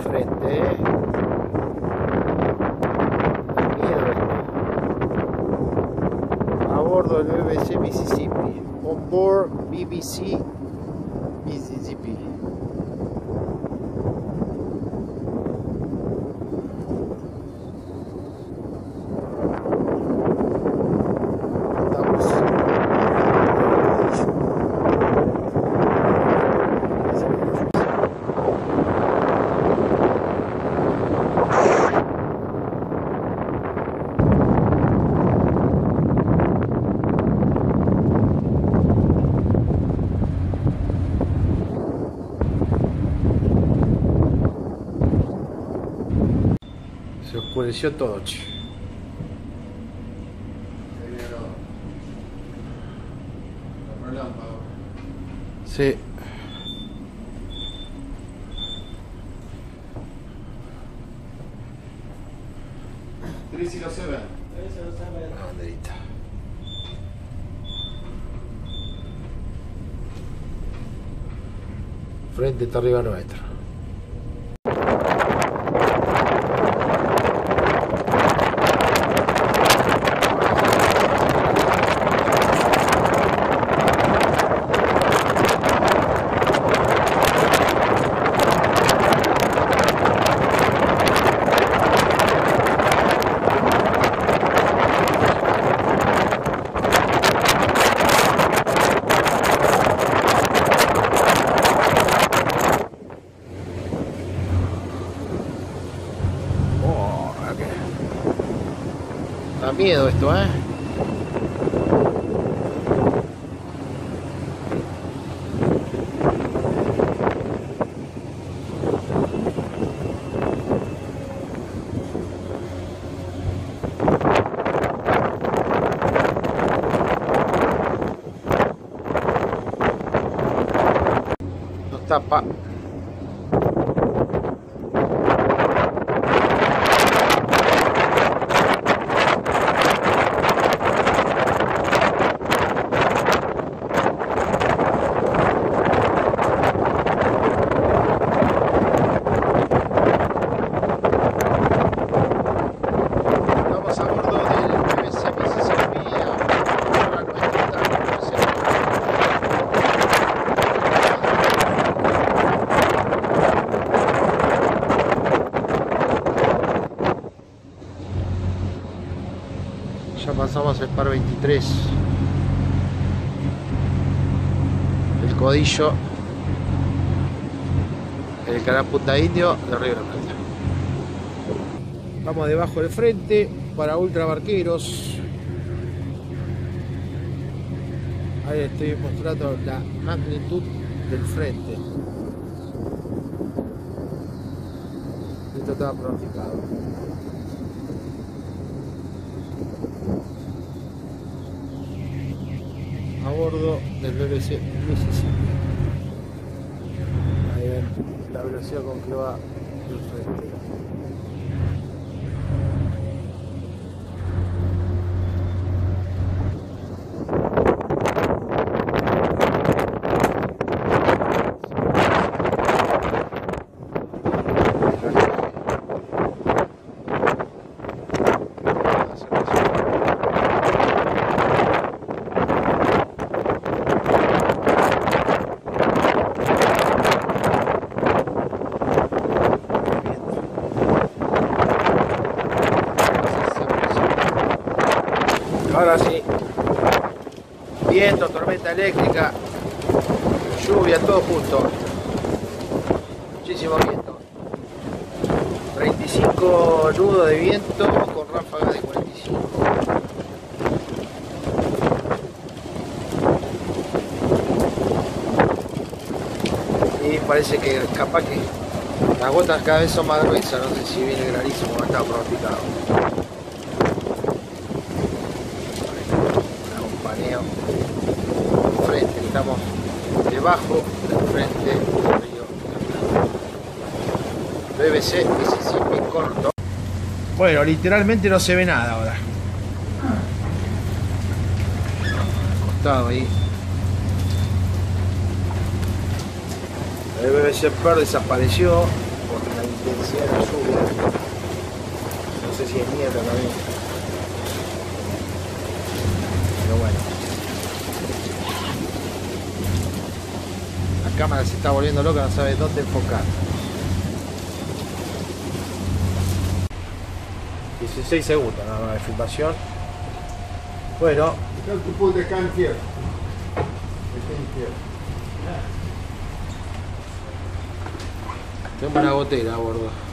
frente, ¿eh? Miedo esto. A bordo del BBC Mississippi. On board BBC Mississippi. Se oscureció todo, che. Sí. La banderita. Frente está arriba nuestro. Da miedo esto, ¿eh? Nos tapa. Ya pasamos el par 23. El Codillo. El canal Punta Indio de Río de la Plata. Vamos debajo del frente para ultrabarqueros. Ahí estoy mostrando la magnitud del frente. Esto estaba pronosticado. A bordo del BBC Mississippi. Ahí ven la velocidad con que va el frente. Ahora sí, viento, tormenta eléctrica, lluvia, todo junto. Muchísimo viento. 35 nudos de viento con ráfagas de 45. Y parece que capaz que las gotas cada vez son más gruesas, no sé si viene granizo como estaba pronosticado. Frente, estamos debajo del frente del río BBC Mississippi corto. Bueno, literalmente no se ve nada ahora. Acostado ahí. El BBC Pearl desapareció. por la intensidad de la lluvia. No sé si es niebla también. Pero bueno. La cámara se está volviendo loca, no sabe dónde enfocar. 16 segundos nada más de filmación. Bueno. Tengo una gotera a bordo.